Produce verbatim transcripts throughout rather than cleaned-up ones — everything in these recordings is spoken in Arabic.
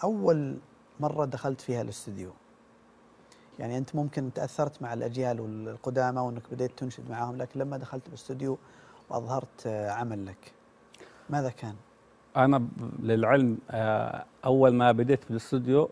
أول مرة دخلت فيها الاستوديو؟ يعني أنت ممكن تأثرت مع الأجيال والقدامى وأنك بديت تنشد معاهم، لكن لما دخلت الاستوديو وأظهرت عمل لك، ماذا كان؟ أنا للعلم أول ما بديت في الاستوديو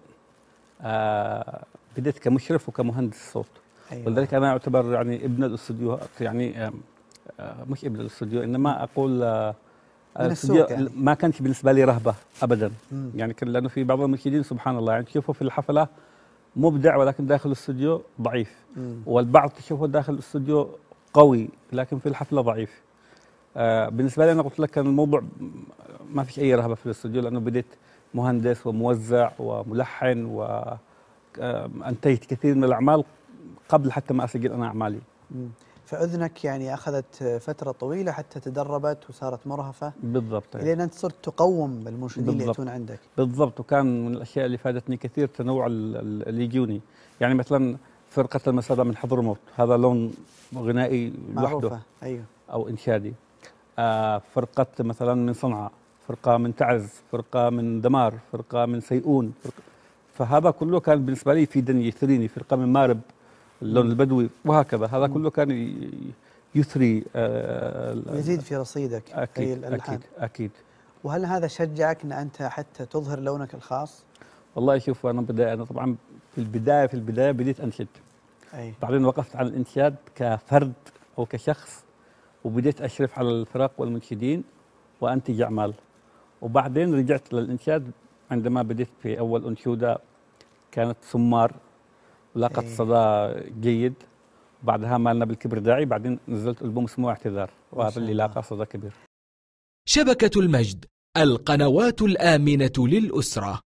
بديت كمشرف وكمهندس صوت. أيوة. ولذلك أنا أعتبر يعني ابن الاستوديو، يعني مش ابن الاستوديو إنما أقول الاستوديو يعني. ما كانش بالنسبة لي رهبة أبدا. مم. يعني كان لأنه في بعض المنشدين سبحان الله يعني تشوفه في الحفلة مبدع ولكن داخل الاستوديو ضعيف. مم. والبعض تشوفه داخل الاستوديو قوي لكن في الحفلة ضعيف. آه بالنسبة لي أنا قلت لك كان الموضوع ما فيش أي رهبة في الاستوديو، لأنه بديت مهندس وموزع وملحن وأنتجت كثير من الأعمال قبل حتى ما أسجل أنا أعمالي. مم. فأذنك يعني أخذت فترة طويلة حتى تدربت وصارت مرهفة. بالضبط. إلى أن أنت صرت تقوم بالمنشدين اللي يأتون عندك. بالضبط. وكان من الأشياء اللي فادتني كثير تنوع اللي يجوني. يعني مثلا فرقة المسألة من حضرموت، هذا لون غنائي لوحده. أيوه. أو إنشادي. آه فرقة مثلا من صنعاء، فرقة من تعز، فرقة من دمار، فرقة من سيئون، فرقة. فهذا كله كان بالنسبة لي يفيدني يثريني. فرقة من مارب اللون البدوي وهكذا. هذا كله كان يثري آه ويزيد في رصيدك. أكيد أكيد أكيد. وهل هذا شجعك أن أنت حتى تظهر لونك الخاص؟ والله شوف أنا بداية أنا طبعا في البداية في البداية بديت أنشد. أي. بعدين وقفت على الإنشاد كفرد أو كشخص، وبديت أشرف على الفرق والمنشدين وأنتج أعمال. وبعدين رجعت للإنشاد عندما بديت في أول أنشودة كانت سمار، لاقت صدى جيد. بعدها مالنا بالكبر داعي، بعدين نزلت ألبوم اسمه اعتذار، وهذا اللي لاقى صدى كبير. شبكة المجد، القنوات الآمنة للأسرة.